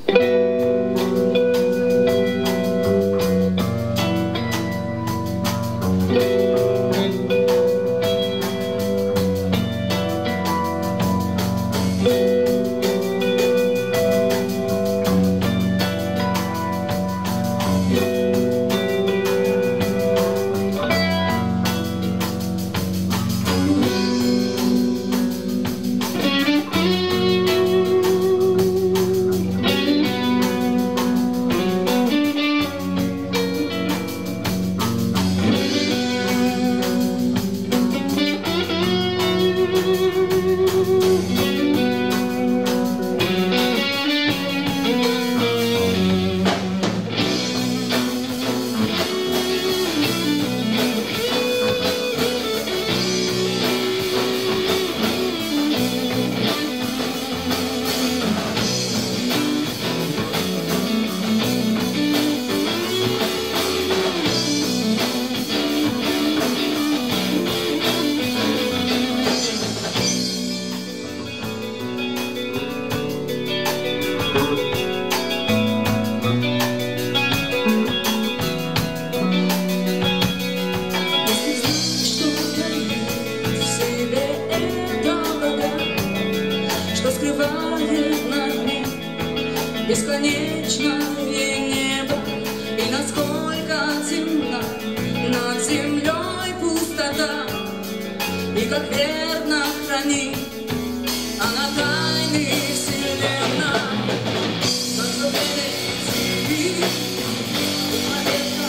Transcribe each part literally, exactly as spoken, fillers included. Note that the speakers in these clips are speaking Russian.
Бесконечное небо, и насколько темна над землей пустота, и как верно хранит она тайны вселенной. Только земли и планета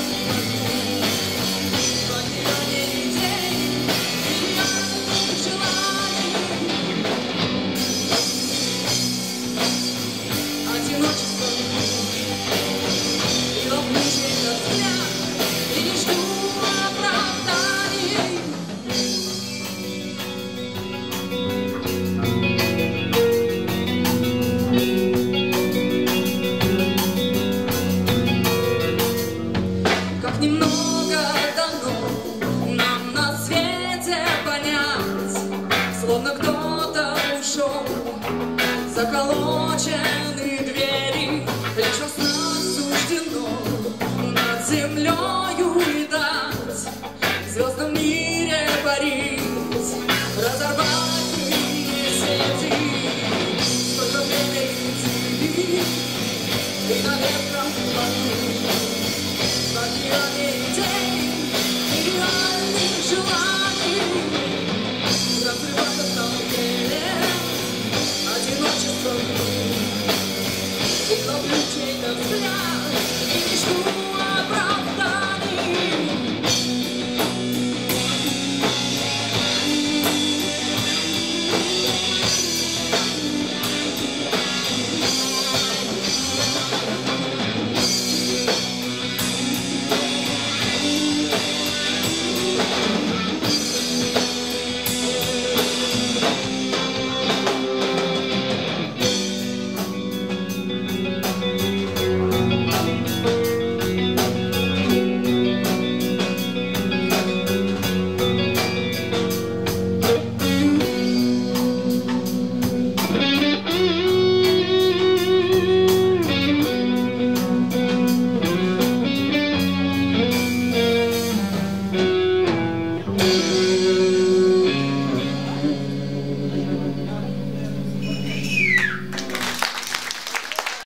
покидание идей и разных желаний. Одиночество и лопнущий взгляд, и не жду оправданий. Как немного дано нам на свете понять, словно кто-то ушел, заколочены двери, лишь нас суждено над землею летать, в звездном мире парить, разорвать крылья сети. Только время земли и на ветрах планет.